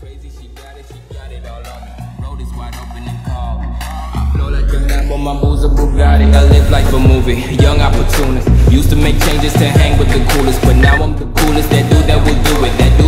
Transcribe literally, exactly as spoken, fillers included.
crazy, she got it, she got it all on me. Road is wide open and cold. I flow like a Lambo, my booze a Bugatti. I live like a movie, young opportunist. Used to make changes to hang with the coolest, but now I'm the coolest. That dude that will do it, that dude